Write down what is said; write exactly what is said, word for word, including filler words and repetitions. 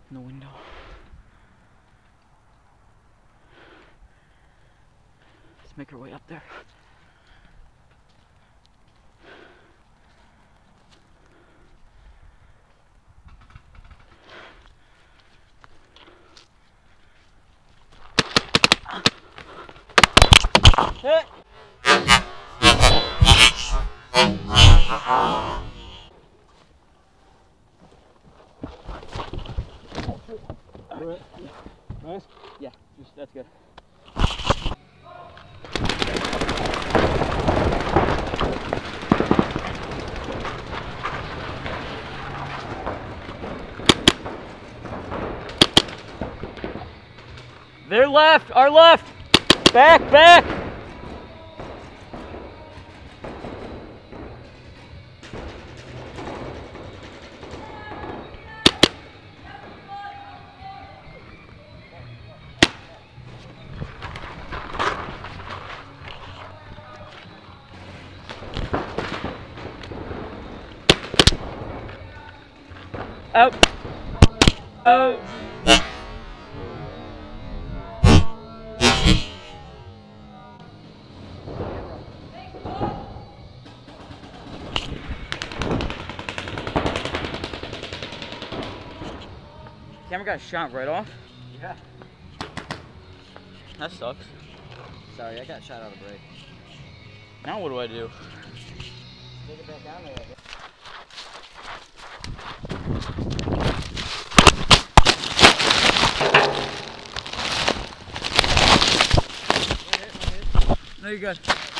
in the window. Let's make our way up there. Hit! Nice? Yeah, just, that's good. Their left, our left! Back, back! Out. Out. Camera got shot right off. Yeah. That sucks. Sorry, I got shot out of break. Now what do I do? Take it back down there, I guess. No, you're good.